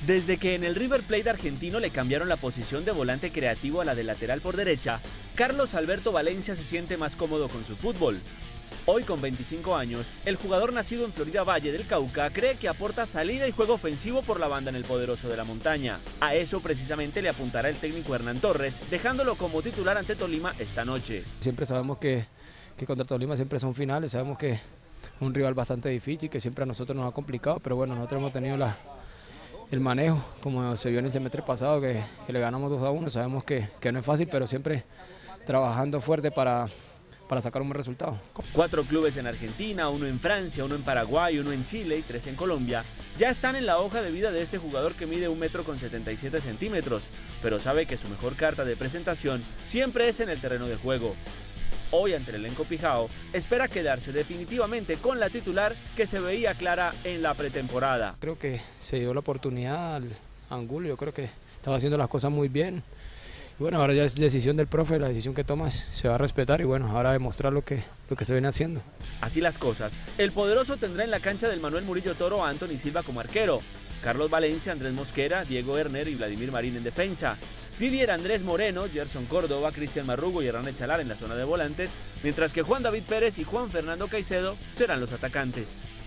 Desde que en el River Plate argentino le cambiaron la posición de volante creativo a la de lateral por derecha, Carlos Alberto Valencia se siente más cómodo con su fútbol. Hoy, con 25 años, el jugador nacido en Florida Valle del Cauca cree que aporta salida y juego ofensivo por la banda en el poderoso de la montaña. A eso precisamente le apuntará el técnico Hernán Torres, dejándolo como titular ante Tolima esta noche. Siempre sabemos que contra Tolima siempre son finales, sabemos que es un rival bastante difícil, que siempre a nosotros nos ha complicado, pero bueno, nosotros hemos tenido el manejo, como se vio en el semestre pasado, que le ganamos 2-1, sabemos que no es fácil, pero siempre trabajando fuerte para sacar un buen resultado. 4 clubes en Argentina, 1 en Francia, 1 en Paraguay, 1 en Chile y 3 en Colombia ya están en la hoja de vida de este jugador que mide 1,77 m, pero sabe que su mejor carta de presentación siempre es en el terreno de juego. Hoy, ante el elenco Pijao, espera quedarse definitivamente con la titular que se veía clara en la pretemporada. Creo que se dio la oportunidad al Angulo, yo creo que estaba haciendo las cosas muy bien. Y bueno, ahora ya es decisión del profe, la decisión que tomas se va a respetar y bueno, ahora demostrar lo que se viene haciendo. Así las cosas, el poderoso tendrá en la cancha del Manuel Murillo Toro a Anthony Silva como arquero, Carlos Valencia, Andrés Mosquera, Diego Erner y Vladimir Marín en defensa, Didier Andrés Moreno, Gerson Córdoba, Cristian Marrugo y Hernán Echalar en la zona de volantes, mientras que Juan David Pérez y Juan Fernando Caicedo serán los atacantes.